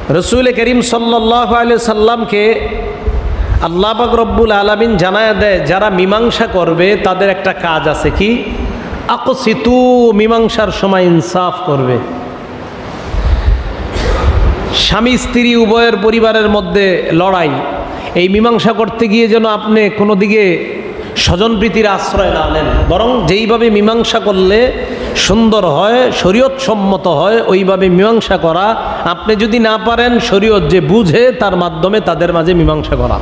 রসুল করিম সাল্লাল্লাহু আলাইহি সাল্লামকে আল্লাহ পাক রব্বুল আলামিন জানায়া দেয়, যারা মীমাংসা করবে তাদের একটা কাজ আছে, কি? আকসিতু, মীমাংসার সময় ইনসাফ করবে। স্বামী স্ত্রী উভয়ের পরিবারের মধ্যে লড়াই, এই মীমাংসা করতে গিয়ে যেন আপনি কোনো দিকে স্বজনপ্রীতির আশ্রয় না নেন, বরং যেইভাবে মীমাংসা করলে সুন্দর হয়, শরীয়ত সম্মত হয়, ওইভাবে মীমাংসা করা। আপনি যদি না পারেন, শরীয়ত যে বুঝে তার মাধ্যমে তাদের মাঝে মীমাংসা করা।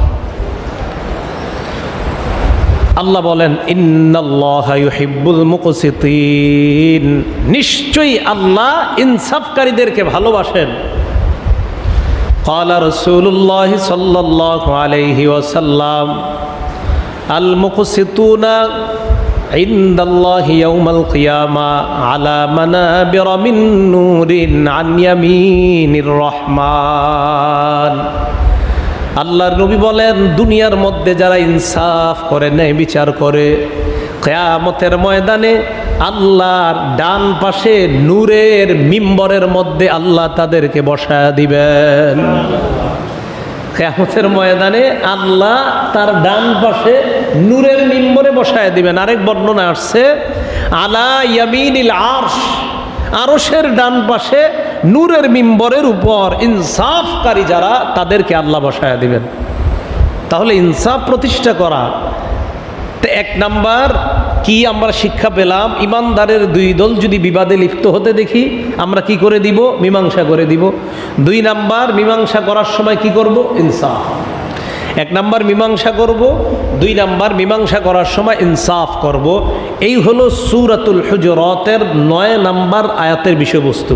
আল্লাহ বলেন, ইন্নাল্লাহা ইউহিব্বুল মুকসিতিন, নিশ্চয়ই আল্লাহ ইনসাফকারীদেরকে ভালোবাসেন। ক্বালা রাসূলুল্লাহ সাল্লাল্লাহু আলাইহি ওয়াসাল্লাম, আল মুকসিতুনা ইনদাল্লাহি ইয়াউমাল কিয়ামা আলা মানাবির মিন নূরিন আন ইয়ামিনির রহমান। আল্লাহর নবী বলেন, দুনিয়ার মধ্যে যারা ইনসাফ করে, ন্যায় বিচার করে, কিয়ামতের ময়দানে আল্লাহর ডান পাশে নূরের মিম্বরের মধ্যে আল্লাহ তাদেরকে বসায়া দিবেন। কিয়ামতের ময়দানে আল্লাহ তার ডান পাশে নূরের মিম্বরে বসায়া দিবেন। আরেক বর্ণনা আসছে, আলা ইয়ামিনিল আরশ, আরশের ডান পাশে নূরের মিম্বরের উপর ইনসাফকারী যারা, তাদেরকে আল্লাহ বসায়া দিবেন। তাহলে ইনসাফ প্রতিষ্ঠা করা। তো এক নাম্বার কি আমরা শিক্ষা পেলাম? ইমানদারের দুই দল যদি বিবাদে লিপ্ত হতে দেখি, আমরা কি করে দিব? মীমাংসা করে দিব। দুই নাম্বার, মীমাংসা করার সময় কি করব? ইনসাফ। এক নাম্বার মীমাংসা করব, দুই নাম্বার মীমাংসা করার সময় ইনসাফ করব। এই হলো সূরাতুল হুজুরাতের 9 নাম্বার আয়াতের বিষয়বস্তু।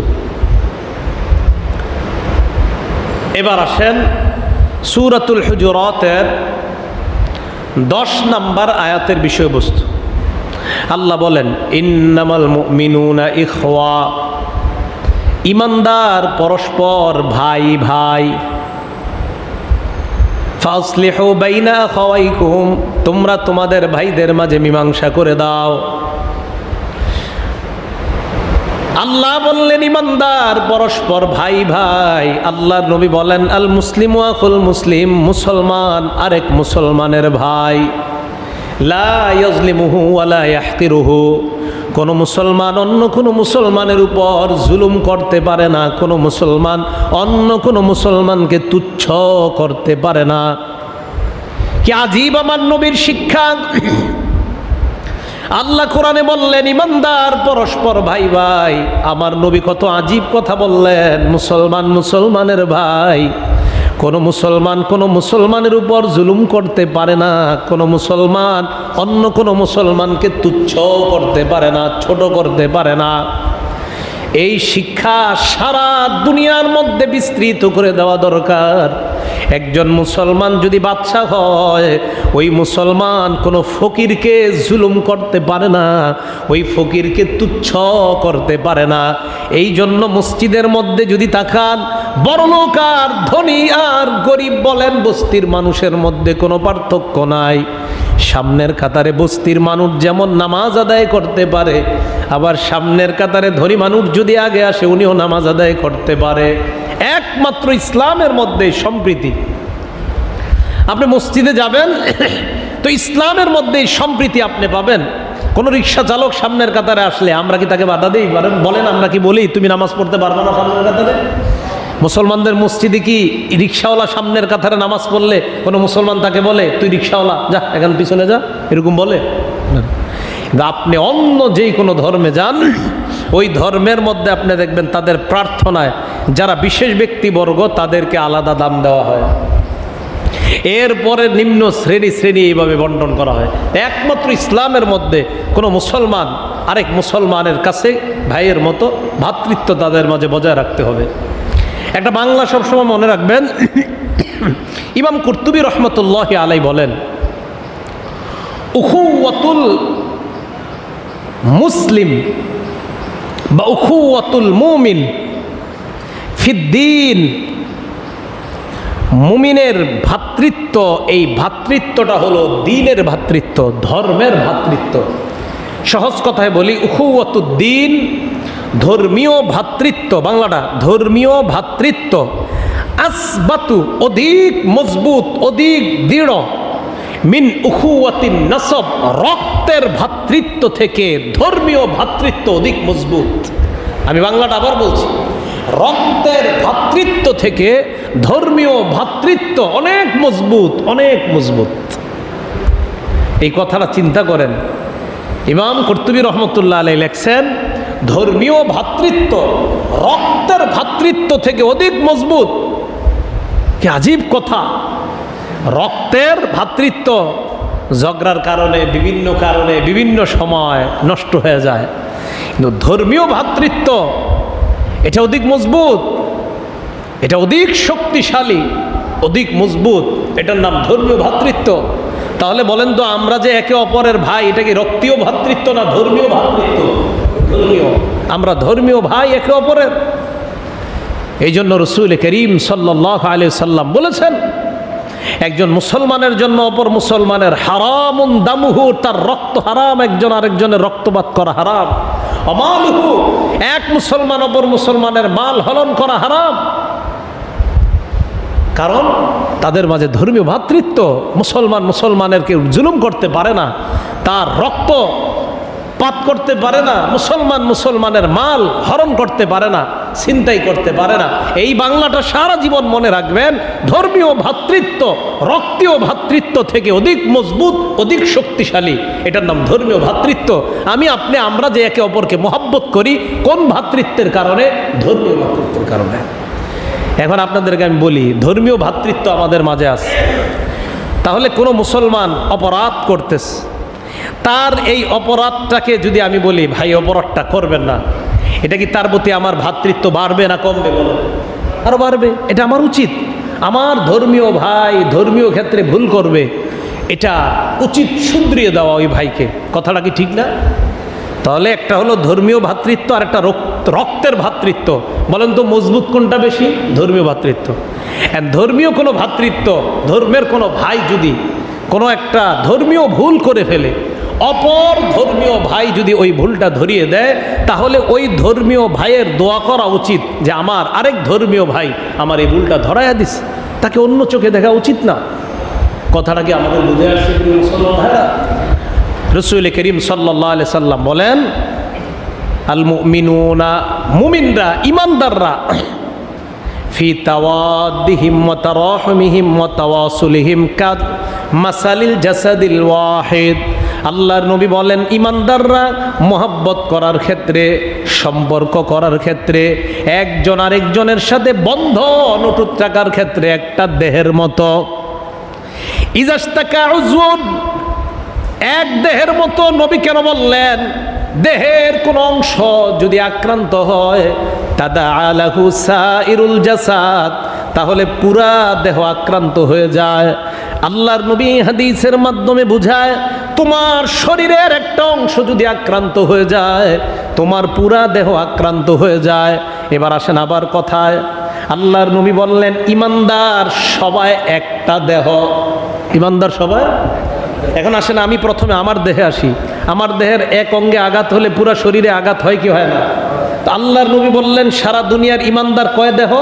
এবার আসেন সূরাতুল হুজুরাতের 10 নাম্বার আয়াতের বিষয়বস্তু। আল্লাহ বলেন, ইন্নামাল মুমিনুনা ইখওয়া, ইমানদার পরস্পর ভাই ভাই। ফাসলিহু বাইনা আখাওয়াইকুম, তোমরা তোমাদের ভাইদের মাঝে মীমাংসা করে দাও। আল্লাহ বললেন ইমানদার পরস্পর ভাই ভাই। আল্লাহর নবী বলেন, আল মুসলিমু আখুল মুসলিম, মুসলমান আরেক মুসলমানের ভাই। লা ইয়াজলিমুহু ওয়া লা ইয়াহকিরুহু, কোনো মুসলমান অন্য কোনো মুসলমানের উপর জুলুম করতে পারে না, কোনো মুসলমান অন্য কোনো মুসলমানকে তুচ্ছ করতে পারে না। কি আজীব আমার নবীর শিক্ষা! আল্লাহ কোরআনে বললেন ইমানদার পরস্পর ভাই ভাই। আমার নবী কত আজীব কথা বললেন, মুসলমান মুসলমানের ভাই। কোনো মুসলমান কোনো মুসলমানের উপর জুলুম করতে পারে না, কোনো মুসলমান অন্য কোনো মুসলমানকে তুচ্ছ করতে পারে না, ছোট করতে পারে না। এই শিক্ষা সারা দুনিয়ার মধ্যে বিস্তৃত করে দেওয়া দরকার। একজন মুসলমান যদি বাদশা হয়, ওই মুসলমান কোনো ফকিরকে জুলুম করতে পারে না, ওই ফকিরকে তুচ্ছ করতে পারে না। এই জন্য মসজিদের মধ্যে যদি তাকান, বড়লোক আর ধনী আর গরিব বলেন, বস্তির মানুষের মধ্যে কোনো পার্থক্য নাই। সামনের কাতারে বস্তির মানুষ যেমন নামাজ আদায় করতে পারে, আবার সামনের কাতারে ধনী মানুষ যদি আগে আসে, উনিও নামাজ আদায় করতে পারে। একমাত্র ইসলামের মধ্যে সম্প্রীতি। আপনি মসজিদে যাবেন তো ইসলামের মধ্যে সম্প্রীতি আপনি পাবেন। কোন রিক্সা চালক সামনের কাতারে আসলে আমরা কি তাকে বাধা দিই? বলেন, আমরা কি বলি তুমি নামাজ পড়তে পারবে না সামনের কাতারে? মুসলমানদের মসজিদে কি রিক্সাওয়ালা সামনের কাতারে নামাজ পড়লে কোনো মুসলমান তাকে বলে তুই রিক্সাওয়ালা যা এখান পিছনে যা, এরকম বলে? আপনি অন্য যেই কোনো ধর্মে যান, ওই ধর্মের মধ্যে আপনি দেখবেন তাদের প্রার্থনায় যারা বিশেষ ব্যক্তিবর্গ তাদেরকে আলাদা দাম দেওয়া হয়, এরপরে নিম্ন শ্রেণী এইভাবে বন্টন করা হয়। একমাত্র ইসলামের মধ্যে কোনো মুসলমান আরেক মুসলমানের কাছে ভাইয়ের মতো ভ্রাতৃত্ব তাদের মাঝে বজায় রাখতে হবে। একটা বাংলা সবসময় মনে রাখবেন, ইমাম কুরতুবী রহমতুল্লাহি আলাইহি বলেন, উখুওয়াতুল মুসলিম বা উখুওয়াতুল মুমিন ফিদ্দিন, মুমিনের ভ্রাতৃত্ব, এই ভ্রাতৃত্বটা হলো দ্বীনের ভ্রাতৃত্ব, ধর্মের ভ্রাতৃত্ব। সহজ কথায় বলি, উখুওয়াতুদ্দিন ধর্মীয় ভ্রাতৃত্ব, বাংলাটা ধর্মীয় ভ্রাতৃত্ব, আসবাতু অধিক মজবুত, অধিক দৃঢ়, মিন উখুওয়াতিন নাসব রক্তের ভ্রাতৃত্ব থেকে ধর্মীয় ভ্রাতৃত্ব অধিক মজবুত। আমি বাংলাটা আবার বলছি, রক্তের ভ্রাতৃত্ব থেকে ধর্মীয় ভ্রাতৃত্ব অনেক মজবুত, অনেক মজবুত। এই কথাটা চিন্তা করেন। ইমাম কুরতুবী রহমতুল্লাহ আলাইহি লেখছেন, ধর্মীয় ভ্রাতৃত্ব রক্তের ভ্রাতৃত্ব থেকে অধিক মজবুত। কি আজীব কথা! রক্তের ভ্রাতৃত্ব ঝগড়ার কারণে, বিভিন্ন কারণে, বিভিন্ন সময় নষ্ট হয়ে যায়, কিন্তু ধর্মীয় ভ্রাতৃত্ব এটা অধিক মজবুত, এটা অধিক শক্তিশালী, অধিক মজবুত। এটার নাম ধর্মীয় ভ্রাতৃত্ব। তাহলে বলেন তো, আমরা যে একে অপরের ভাই, এটা কি রক্তীয় ভ্রাতৃত্ব না ধর্মীয় ভ্রাতৃত্ব? ধর্মীয়। আমরা ধর্মীয় ভাই একে অপরের। এই জন্য রাসূল করিম সাল্লাল্লাহু আলাইহি সাল্লাম বলেছেন, একজন মুসলমানের জন্য অপর মুসলমানের হারামুন দামুহু, তার রক্ত হারাম, একজন আরেকজনের রক্তপাত করা হারাম। আমালুহু, এক মুসলমান অপর মুসলমানের মাল হরণ করা হারাম। কারণ তাদের মাঝে ধর্মীয় ভ্রাতৃত্ব। মুসলমান মুসলমানের কেউ জুলুম করতে পারে না, তার রক্ত পাত করতে পারে না, মুসলমান মুসলমানের মাল হরণ করতে পারে না, ছিনতাই করতে পারে না। এই বাংলাটা সারা জীবন মনে রাখবেন। ধর্মীয় ভ্রাতৃত্ব রক্তীয় ভ্রাতৃত্ব থেকে অধিক মজবুত, অধিক শক্তিশালী। এটার নাম ধর্মীয় ভ্রাতৃত্ব। আমরা যে একে অপরকে মহব্বত করি, কোন ভ্রাতৃত্বের কারণে? ধর্মীয় ভ্রাতৃত্বের কারণে। এখন আপনাদেরকে আমি বলি, ধর্মীয় ভ্রাতৃত্ব আমাদের মাঝে আছে। তাহলে কোনো মুসলমান অপরাধ করতেছে, তার এই অপরাধটাকে যদি আমি বলি, ভাই অপরাধটা করবেন না, এটা কি তার প্রতি আমার ভ্রাতৃত্ব বাড়বে না কমবে? বলো, আরো বাড়বে। এটা আমার উচিত। আমার ধর্মীয় ভাই ধর্মীয় ক্ষেত্রে ভুল করবে, এটা উচিত শুধরিয়ে দেওয়া ওই ভাইকে। কথাটা কি ঠিক না? তাহলে একটা হলো ধর্মীয় ভ্রাতৃত্ব, আর একটা রক্তের ভ্রাতৃত্ব। বলেন তো মজবুত কোনটা বেশি? ধর্মীয় ভ্রাতৃত্ব। ধর্মীয় কোনো ভ্রাতৃত্ব, ধর্মের কোনো ভাই যদি কোনো একটা ধর্মীয় ভুল করে ফেলে, অপর ধর্মীয় ভাই যদি ওই ভুলটা ধরিয়ে দেয়, তাহলে ওই ধর্মীয় ভাইয়ের দোয়া করা উচিত যে আমার আরেক ধর্মীয় ভাই আমার এই ভুলটা ধরাইয়া দিছে, তাকে অন্য চোখে দেখা উচিত না। কথাটা কি আমাদের বুঝে আসছে মুসলমান ভাইরা? রাসূল করিম সাল্লাল্লাহু আলাইহি সাল্লাম বলেন, আল মুমিনুনা, মুমিনরা, ইমানদাররা, ফি তাওয়াদ্দিহিম ওয়া তারাহুমিহিম ওয়া তাওয়াসুলিহিম কা মাসালিল জাসাদিল ওয়াহিদ। আল্লাহর নবী বলেন, ইমানদাররা মহব্বত করার ক্ষেত্রে, সম্পর্ক করার ক্ষেত্রে, একজন আরেকজনের সাথে বন্ধন অটুট রাখার ক্ষেত্রে একটা দেহের মতো। ইজাস্তাকা উযুন, এক দেহের মতো। নবী কেন বললেন? দেহের কোন অংশ যদি আক্রান্ত হয়, তাদাআ লাহু সাইরুল জাসাদ, তাহলে পুরা দেহ আক্রান্ত হয়ে যায়। আল্লাহর নবী হাদিসের মাধ্যমে বুঝায়, তোমার শরীরের একটা অংশ যদি আক্রান্ত হয়ে যায়, তোমার পুরা দেহ আক্রান্ত হয়ে যায়। এবার আসেন আবার কথায়, আল্লাহর নবী বললেন, ইমানদার সবাই একটা দেহ। ইমানদার সবাই। এখন আসেন আমি প্রথমে আমার দেহে আসি। আমার দেহের এক অঙ্গে আঘাত হলে পুরা শরীরে আঘাত হয় কি হয় না? তো আল্লাহর নবী বললেন, সারা দুনিয়ার ইমানদার কয় দেহ?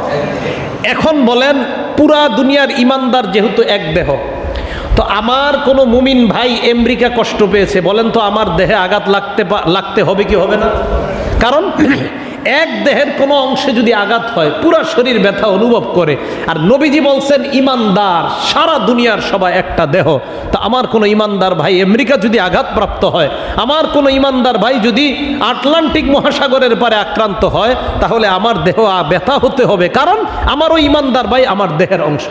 এখন বলেন, পুরা দুনিয়ার ইমানদার যেহেতু এক দেহ, তো আমার কোনো মুমিন ভাই আমেরিকা কষ্ট পেয়েছে, বলেন তো আমার দেহে আঘাত লাগতে হবে কি হবে না? কারণ এক দেহের কোনো অংশে যদি আঘাত হয়, পুরা শরীর ব্যথা অনুভব করে। আর নবীজি বলছেন, ইমানদার সারা দুনিয়ার সবাই একটা দেহ। তা আমার কোনো ইমানদার ভাই আমেরিকা যদি আঘাতপ্রাপ্ত হয়, আমার কোনো ইমানদার ভাই যদি আটলান্টিক মহাসাগরের পারে আক্রান্ত হয়, তাহলে আমার দেহ ব্যথা হতে হবে, কারণ আমারও ইমানদার ভাই আমার দেহের অংশ।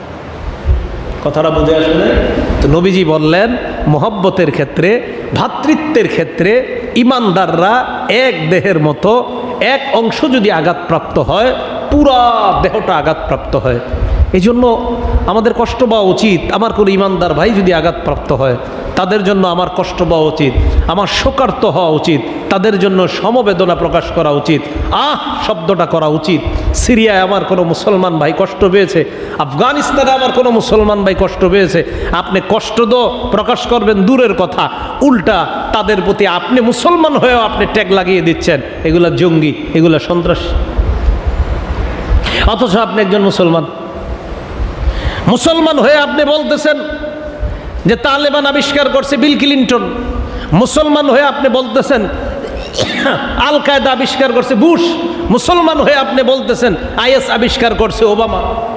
কথাটা বুঝে আসলে? তো নবীজি বললেন, মহব্বতের ক্ষেত্রে, ভ্রাতৃত্বের ক্ষেত্রে ইমানদাররা এক দেহের মতো। এক অংশ যদি আঘাতপ্রাপ্ত হয়, পুরা দেহটা আঘাতপ্রাপ্ত হয়। এই জন্য আমাদের কষ্ট পাওয়া উচিত। আমার কোনো ইমানদার ভাই যদি আঘাতপ্রাপ্ত হয়, তাদের জন্য আমার কষ্ট পাওয়া উচিত, আমার শোকার্ত হওয়া উচিত, তাদের জন্য সমবেদনা প্রকাশ করা উচিত, শব্দটা করা উচিত। সিরিয়ায় আমার কোনো মুসলমান ভাই কষ্ট পেয়েছে, আফগানিস্তানে আমার কোনো মুসলমান ভাই কষ্ট পেয়েছে, আপনি কষ্ট তো প্রকাশ করবেন দূরের কথা, উল্টা তাদের প্রতি আপনি মুসলমান হয়েও আপনি ট্যাগ লাগিয়ে দিচ্ছেন, এগুলা জঙ্গি, এগুলা সন্ত্রাসী। অথচ আপনি একজন মুসলমান। মুসলমান হয়ে আপনি বলতেছেন যে তালেবান আবিষ্কার করছে বিল ক্লিনটন। মুসলমান হয়ে আপনি বলতেছেন আল কায়দা আবিষ্কার করছে বুশ। মুসলমান হয়ে আপনি বলতেছেন আইএস আবিষ্কার করছে ওবামা।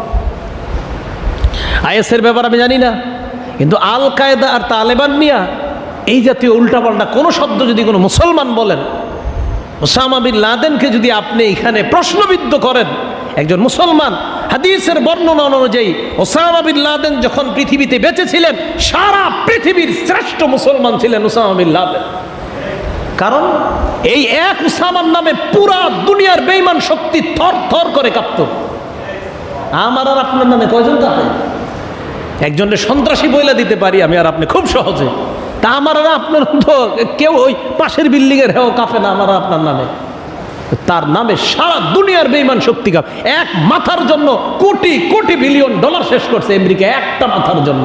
আইএসের ব্যাপার আমি জানি না, কিন্তু আল কায়দা আর তালেবান নিয়ে এই জাতীয় উল্টাপাল্টা কোনো শব্দ যদি কোনো মুসলমান বলেন, ওসামা বিন লাদেনকে যদি আপনি এখানে প্রশ্নবিদ্ধ করেন, একজন মুসলমান, হাদিসের বর্ণনা অনুযায়ী ওসামা বিন লাদেন যখন পৃথিবীতে বেঁচে ছিলেন সারা পৃথিবীর শ্রেষ্ঠ মুসলমান ছিলেন ওসামা বিন লাদেন। কারণ এই এক উসামার নামে পুরা দুনিয়ার বেঈমান শক্তি থর থর করে কাঁপত। আমার আর আপনার নামে কয়জন কাঁপে? একজনের সন্ত্রাসী বইলা দিতে পারি আমি আর আপনি খুব সহজে, তা আমার আর আপনার তো কেউ ওই পাশের বিল্ডিংয়ের হেও কাঁপে না আমার আপনার নামে। তার নামে সারা দুনিয়ার বেঈমান শক্তি কাঁপে। এক মাথার জন্য কোটি কোটি বিলিয়ন ডলার শেষ করছে আমেরিকা, একটা মাথার জন্য।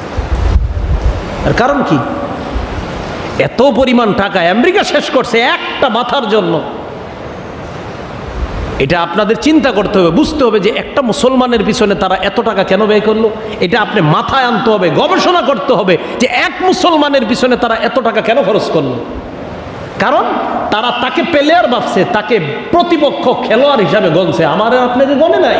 আর কারণ কি? এত পরিমাণ টাকা আমেরিকা শেষ করছে একটা মাথার জন্য। এটা আপনাদের চিন্তা করতে হবে, বুঝতে হবে যে একটা মুসলমানের পিছনে তারা এত টাকা কেন ব্যয় করলো। এটা আপনি মাথায় আনতে হবে, গবেষণা করতে হবে যে এক মুসলমানের পিছনে তারা এত টাকা কেন খরচ করলো। কারণ তারা তাকে প্লেয়ার ভাবছে, তাকে প্রতিপক্ষ খেলোয়াড় হিসাবে গণছে, আমার আপনাকে গণে নাই।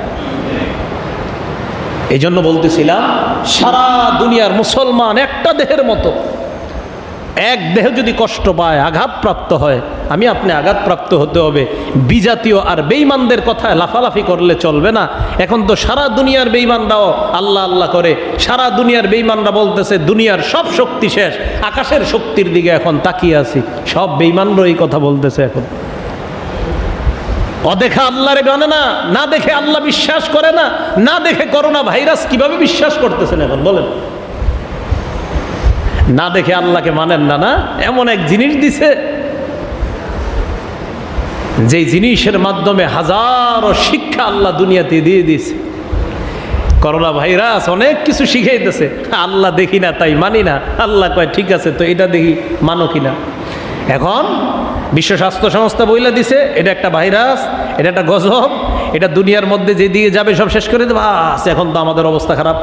এই জন্য বলতেছিলাম সারা দুনিয়ার মুসলমান একটা দেহের মতো। এক দেহ যদি কষ্ট পায়, আঘাতপ্রাপ্ত হয়, আমি আপনি আঘাতপ্রাপ্ত হতে হবে। বিজাতীয় আর বেঈমানদের কথায় লাফালাফি করলে চলবে না। এখন তো সারা দুনিয়ার বেঈমানরাও আল্লাহ আল্লাহ করে, সারা দুনিয়ার বেঈমানরা বলতেছে দুনিয়ার সব শক্তি শেষ, আকাশের শক্তির দিকে এখন তাকিয়ে আছি। সব বেঈমানরা এই কথা বলতেছে এখন। অদেখা আল্লাহরে মানে না, না দেখে আল্লাহ বিশ্বাস করে না, না দেখে করোনা ভাইরাস কিভাবে বিশ্বাস করতেছেন এখন বলেন? না দেখে আল্লাহকে মানেন না, না এমন এক জিনিস দিছে যেই জিনিসের মাধ্যমে হাজারো শিক্ষা আল্লাহ দুনিয়াতে দিয়ে দিয়েছে। করোনা ভাইরাস অনেক কিছু শিখাইতেছে, আল্লাহ দেখি না তাই মানি না। আল্লাহ কয় ঠিক আছে তো এটা দেখি মানো কিনা। এখন বিশ্ব স্বাস্থ্য সংস্থা বইলা দিছে এটা একটা ভাইরাস, এটা একটা গজব, এটা দুনিয়ার মধ্যে যে দিয়ে যাবে সব শেষ করে দেবে। এখন তো আমাদের অবস্থা খারাপ।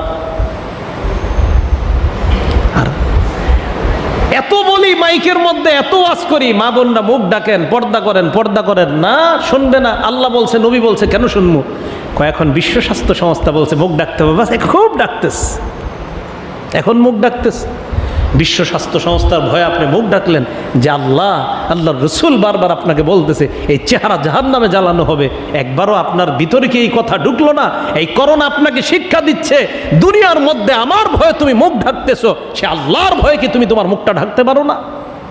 এত বলি মাইকের মধ্যে, এত ওয়াজ করি, মা বোনরা মুখ ডাকেন, পর্দা করেন, পর্দা করেন, না শুনবে না। আল্লাহ বলছে, নবী বলছে, কেন শুনবো? এখন বিশ্ব স্বাস্থ্য সংস্থা বলছে মুখ ডাকতে হবে, বাস খুব ডাকতেস, এখন মুখ ডাকতেস। বিশ্ব স্বাস্থ্য সংস্থার ভয়ে আপনি মুখ ডাকলেন যে আল্লাহ আল্লাহর রসুল বারবার আপনাকে বলতেছে এই চেহারা জাহান্নামে জ্বালানো হবে। একবারও আপনার ভিতরে কি এই কথা ঢুকলো না? এই করোনা আপনাকে শিক্ষা দিচ্ছে দুনিয়ার মধ্যে আমার ভয়ে তুমি মুখ ঢাকতেছো, সে আল্লাহর ভয়ে কি তুমি তোমার মুখটা ঢাকতে পারো না?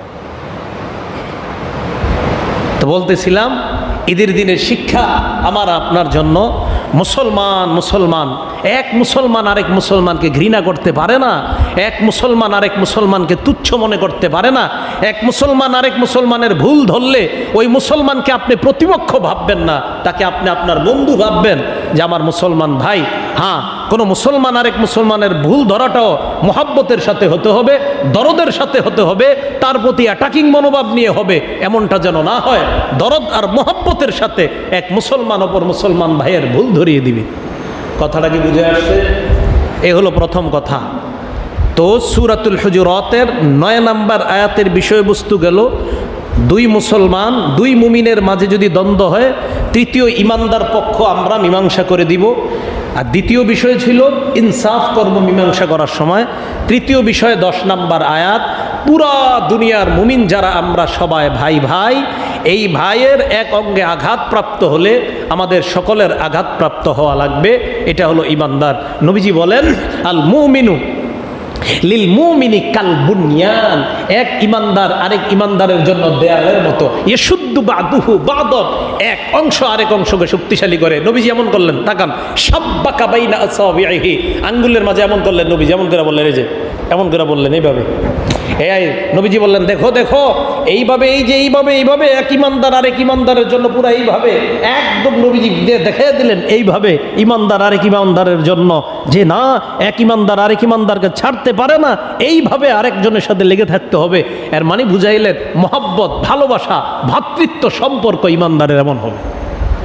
তো বলতেছিলাম ঈদের দিনের শিক্ষা আমার আপনার জন্য। মুসলমান এক মুসলমান আরেক মুসলমানকে ঘৃণা করতে পারে না, এক মুসলমান আরেক মুসলমানকে তুচ্ছ মনে করতে পারে না। এক মুসলমান আরেক মুসলমানের ভুল ধরলে ওই মুসলমানকে আপনি প্রতিপক্ষ ভাববেন না, তাকে আপনি আপনার বন্ধু ভাববেন যে আমার মুসলমান ভাই। হ্যাঁ, কোনো মুসলমান আরেক মুসলমানের ভুল ধরাটাও মহব্বতের সাথে হতে হবে, দরদের সাথে হতে হবে, তার প্রতি অ্যাটাকিং মনোভাব নিয়ে হবে, এমনটা যেন না হয়। দরদ আর মহব্বতের সাথে এক মুসলমান অপর মুসলমান ভাইয়ের ভুল ধরিয়ে দিবে। কথাটা কি বুঝে আসছে? এ হলো প্রথম কথা। তো সূরাতুল হুজুরাতের 9 নম্বর আয়াতের বিষয়বস্তু গেল দুই মুসলমান, দুই মুমিনের মাঝে যদি দ্বন্দ্ব হয়, তৃতীয় ইমানদার পক্ষ আমরা মীমাংসা করে দিব। আর দ্বিতীয় বিষয় ছিল ইনসাফ কর্ম মীমাংসা করার সময়। তৃতীয় বিষয় 10 নম্বর আয়াত, পুরা দুনিয়ার মুমিন যারা আমরা সবাই ভাই ভাই, এই ভাইয়ের এক অঙ্গে আঘাতপ্রাপ্ত হলে আমাদের সকলের আঘাতপ্রাপ্ত হওয়া লাগবে। এটা হলো ইমানদার। নবীজি বলেন আল মুমিনু লিল মুমিনি কাল বুনিয়ান, এক ইমানদার আরেক ইমানদারের জন্য দেয়ালের মতো। ইয়াশুদ্দু বাদুহু বাদান, এক অংশ আরেক অংশকে শক্তিশালী করে। নবীজি এমন করলেন, তাকান, শাব্বাকা বাইনা আসাবিহি, আঙ্গুলের মাঝে এমন করলেন নবী, যেমন করে বললেন, এই যে এমন করে বললেন, এইভাবে। এই নবীজি বললেন দেখো দেখো, এইভাবে, এই যে এইভাবে এক ইমানদার আরেক ইমানদারের জন্য পুরো এইভাবে একদম নবীজি দেখিয়ে দিলেন এইভাবে ইমানদার আরেক ইমানদারের জন্য, যে না এক ইমানদার আরেক ইমানদারকে ছাড়তে পারে না, এইভাবে আরেকজনের সাথে লেগে থাকতে হবে। এর মানে বুঝাইলেন মহব্বত, ভালোবাসা, ভ্রাতৃত্ব সম্পর্ক ইমানদারের এমন হবে।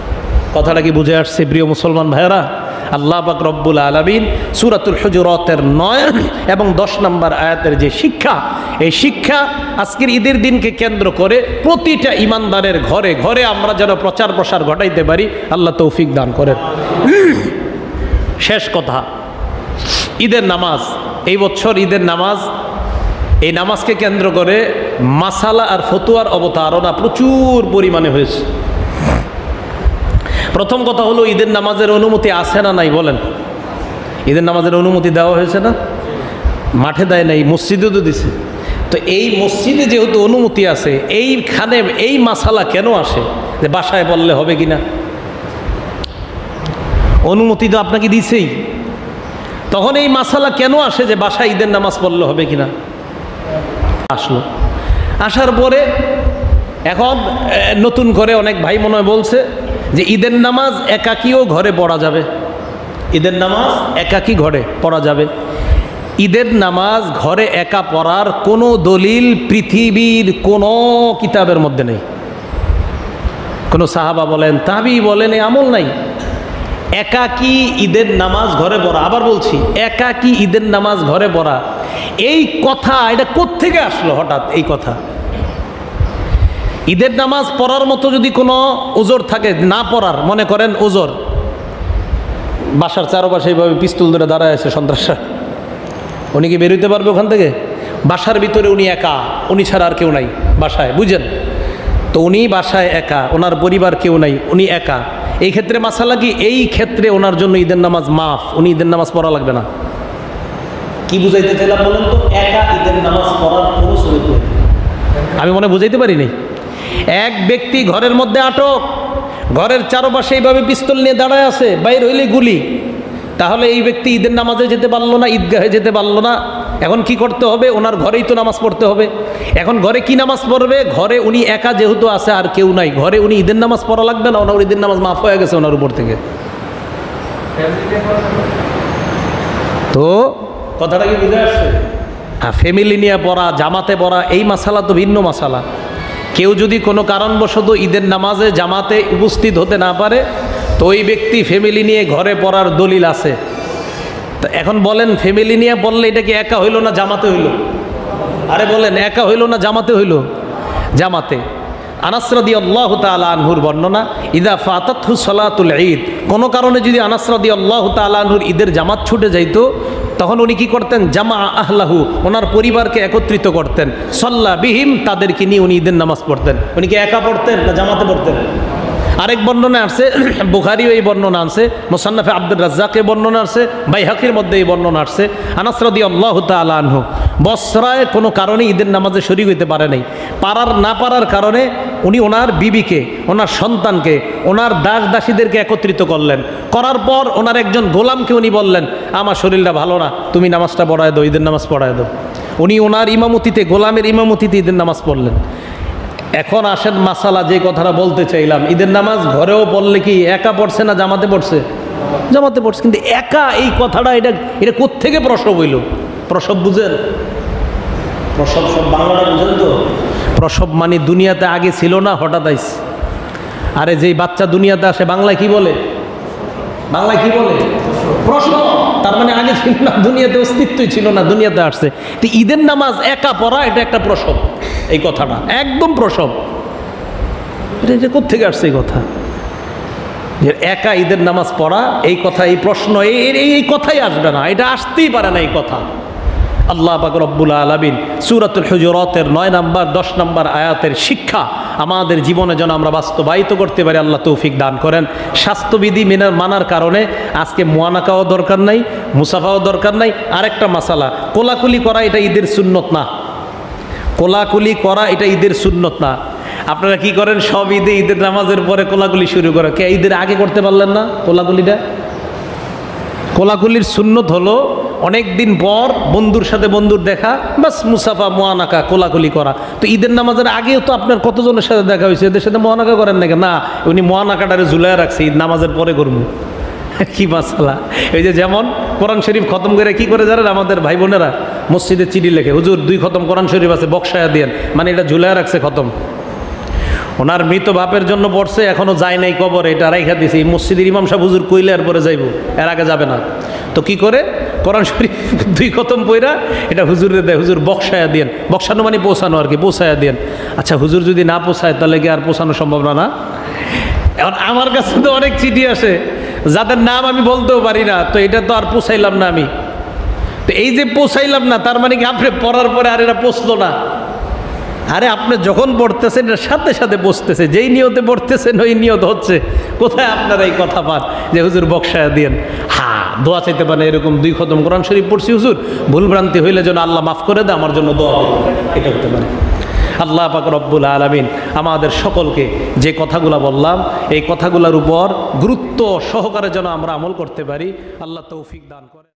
কথাটা কি বুঝে আসছে প্রিয় মুসলমান ভাইয়েরা? আল্লাহ পাক রব্বুল আলামিন সূরাতুল হুজুরাতের 9 এবং 10 নম্বর আয়াতের যে শিক্ষা, এই শিক্ষা আজকের ঈদের দিনকে কেন্দ্র করে প্রতিটা ইমানদারের ঘরে ঘরে আমরা যেন প্রচার প্রসার ঘটাইতে পারি, আল্লাহ তৌফিক দান করেন। শেষ কথা, ঈদের নামাজ, এই বছর ঈদের নামাজ, এই নামাজকে কেন্দ্র করে মাসালা আর ফতুয়ার অবতারণা প্রচুর পরিমাণে হয়েছে। প্রথম কথা হলো, ঈদের নামাজের অনুমতি আছে না নাই বলেন? ঈদের নামাজের অনুমতি দেওয়া হয়েছে না? মাঠে দেয় নাই, মসজিদে তো দিছে। তো এই মসজিদে যেহেতু অনুমতি আছে, এইখানে এই মাসালা কেন আসে যে বাসায় বললে হবে কিনা? অনুমতি তো আপনাকে দিছেই, তখন এই মাসালা কেন আসে যে বাসায় ঈদের নামাজ পড়লে হবে কিনা? আসলো, আসার পরে এখন নতুন করে অনেক ভাই মনে হয় বলছে যে ঈদের নামাজ একাকীও ঘরে পড়া যাবে, ঈদের নামাজ একাকী ঘরে পড়া যাবে। ঈদের নামাজ ঘরে একা পড়ার কোনো দলিল পৃথিবীর কোনো কিতাবের মধ্যে নেই। কোনো সাহাবা বলেন, তাবি বলেন, এই আমল নাই। একাকী ঈদের নামাজ ঘরে পড়া, আবার বলছি একাকী ঈদের নামাজ ঘরে পড়া, এই কথা এটা কোত্থেকে আসলো হঠাৎ? এই কথা ঈদের নামাজ পড়ার মতো যদি কোনো ওজোর থাকে, না পড়ার, মনে করেন ওজোর, বাসার চারপাশে এইভাবে পিস্তল ধরে দাঁড়ায় আছে সন্ত্রাসরা, উনি কি বেরোতে পারবে ওখান থেকে? বাসার ভিতরে উনি একা, উনি ছাড়া আর কেউ নাই বাসায়, বুঝেন তো? উনি বাসায় একা, ওনার পরিবার কেউ নাই, উনি একা। এই ক্ষেত্রে মাসালা কি? এই ক্ষেত্রে ওনার জন্য ঈদের নামাজ মাফ, উনি ঈদের নামাজ পড়া লাগবে না। কি বুঝাইতে চাইলাম বলেন তো? একা ঈদের নামাজ পড়ার কোনো সুযোগ নেই। আমি মনে বুঝাইতে পারিনি? এক ব্যক্তি ঘরের মধ্যে আটক, ঘরের চারপাশে এইভাবে পিস্তল নিয়ে দাঁড়ায় আছে, বাইর হইলে গুলি, তাহলে এই ব্যক্তি ঈদের নামাজে যেতে পারলো না, ঈদগাহে যেতে পারলো না। এখন কি করতে হবে? ওনার ঘরেই তো নামাজ পড়তে হবে। এখন ঘরে কি নামাজ পড়বে? ঘরে উনি একা যেহেতু আছে, আর কেউ নাই, ঘরে উনি ঈদের নামাজ পড়া লাগবে না, ওনার ঈদের নামাজ মাফ হয়ে গেছে ওনার উপর থেকে। তো কথাটা কি বুঝে আসছে? হ্যাঁ, ফ্যামিলি নিয়ে পড়া, জামাতে পড়া, এই মাসালা তো ভিন্ন মাসালা। কেউ যদি কোনো কারণবশত ঈদের নামাজে জামাতে উপস্থিত হতে না পারে, তো ওই ব্যক্তি ফ্যামিলি নিয়ে ঘরে পড়ার দলিল আছে। তো এখন বলেন, ফ্যামিলি নিয়ে পড়লে এটা কি একা হইল না জামাতে হইল? আরে বলেন, একা হইল না জামাতে হইল? জামাতে। আনাস রাদিয়াল্লাহু তাআলা আনহুর বর্ণনা, ইদা ফাতাতহু সালাতুল ঈদ, কোনো কারণে যদি আনাস রাদিয়াল্লাহু তাআলা আনহুর ঈদের জামাত ছুটে যাইতো, তখন উনি কি করতেন? জামা আহলাহু, ওনার পরিবারকে একত্রিত করতেন, সাল্লা বিহিম, তাদেরকে নিয়ে উনি ঈদের নামাজ পড়তেন। উনি কি একা পড়তেন না জামাতে পড়তেন? আরেক বর্ণনা আসছে, বুখারীও এই বর্ণনা আছে, মুসান্নাফে আব্দুর রাজ্জাকের বর্ণনা আছে, বাইহাকির মধ্যে এই বর্ণনা আসছে। আনাস রাদিয়াল্লাহু তাআলা আনহু বসরায় কোনো কারণে ঈদের নামাজে শরীক হইতে পারে নাই। না পারার কারণে উনি ওনার বিবিকে, ওনার সন্তানকে, ওনার দাস দাসীদেরকে একত্রিত করলেন। করার পর ওনার একজন গোলামকে উনি বললেন, আমার শরীরটা ভালো না, তুমি নামাজটা পড়ায় দাও, ঈদের নামাজ পড়ায় দাও। উনি ওনার ইমামতিতে, গোলামের ইমামতিতে ঈদের নামাজ পড়লেন। এখন আসেন মাসালা, যে কথাটা বলতে চাইলাম, ঈদের নামাজ ঘরেও পড়লে কি একা পড়ছে না জামাতে পড়ছে? জামাতে পড়ছে। কিন্তু একা, এই কথাটা এটা কোত্থেকে প্রসব হইল? প্রসব বুঝেন? প্রসব সব বাংলাটা বুঝেন তো? প্রসব মানে দুনিয়াতে আগে ছিল না, হঠাৎ আইছে। আরে যেই বাচ্চা দুনিয়াতে আসে, বাংলায় কি বলে? বাংলায় কি বলে? প্রসব। তার মানে আগে ছিল না, দুনিয়াতে অস্তিত্বই ছিল না, দুনিয়াতে আসছে। তো ঈদের নামাজ একা পড়া, এটা একটা প্রসব। এই কথাটা একদম প্রসব। এটা কোত্থেকে আসছে এই কথা যে একা ঈদের নামাজ পড়া? এই কথা, এই প্রশ্ন, এই কথাই আসবে না, এটা আসতেই পারে না এই কথা। আল্লাহ পাক রব্বুল আলামিন সূরাতুল হুজুরাতের 9 নম্বর 10 নম্বর আয়াতের শিক্ষা আমাদের জীবনে যেন আমরা বাস্তবায়িত করতে পারি, আল্লাহ তৌফিক দান করেন। স্বাস্থ্যবিধি মানার কারণে আজকে মুয়ানাকাও দরকার নাই, মুসাফাও দরকার নাই। আরেকটা মাসালা, কোলাকুলি করা এটা ঈদের সুন্নত না। কোলাকুলি করা এটা ঈদের সুন্নত না। আপনারা কি করেন? সব ঈদে, ঈদের নামাজের পরে কোলাকুলি শুরু করে। কে ঈদের আগে করতে পারলেন না কোলাকুলিটা? কোলাকুলির সুন্নত হলো অনেক দিন পর বন্ধুর সাথে বন্ধুর দেখা, বাস মুসাফা, মুয়ানাকা, কোলাকুলি করা। তো ঈদের নামাজের আগেও তো আপনার কতজনের সাথে দেখা হয়েছে, এদের সাথে মুয়ানাকা করেন নাকি? না, উনি মুয়ানাকাটারে ঝুলায় রাখছে, ঈদ নামাজের পরে করবো। কি মাসালা! এই যে যেমন কোরআন শরীফ খতম করে কি করে জানেন আমাদের ভাই বোনেরা? মসজিদে চিঠি লেখে, হুজুর 2 খতম কোরআন শরীফ আছে, বক্সায়া দিয়েন, মানে এটা ঝুলায় রাখছে খতম। ওনার মৃত বাপের জন্য পড়ছে, এখনো যায় নাই কবরে, এটা রাইখা দিছে। এই মসজিদের ইমাম সাহেব হুজুর কইলে এরপরে যাইব, এর আগে যাবে না। তো কি করে, কোরআন শরীফ 2 খতম পইরা এটা হুজুরে দেয়, হুজুর বক্সায়া দেন, বক্সানো মানে পৌঁছানো আর কি, পৌঁছায়া দেন। আচ্ছা হুজুর যদি না পৌঁছায় তাহলে কি আর পৌঁছানো সম্ভব না? না, এখন আমার কাছে তো অনেক চিঠি আসে যাদের নাম আমি বলতেও পারি না, তো এটা তো আর পৌঁছাইলাম না আমি। তো এই যে পৌঁছাইলাম না, তার মানে কি আপনি পড়ার পরে আর এরা পৌঁছলো না? আরে আপনি যখন পড়তেছেন এর সাথে সাথে বসতেছে, যেই নিয়তে পড়তেছেন ওই নিয়ত হচ্ছে। কোথায় আপনারা এই কথা পান যে হুজুর বক্সায়া দিয়েন? হ্যাঁ, দোয়া চাইতে পারেন, এরকম 2 খতম কোরআন শরীফ পড়ছি হুজুর, ভুলভ্রান্তি হইলে যেন আল্লাহ মাফ করে দেয়, আমার জন্য দোয়া করুন, এটা হতে পারে। আল্লাহ পাক রব্বুল আলামিন আমাদের সকলকে যে কথাগুলো বললাম এই কথাগুলোর উপর গুরুত্ব সহকারে যেন আমরা আমল করতে পারি, আল্লাহ তৌফিক দান করে।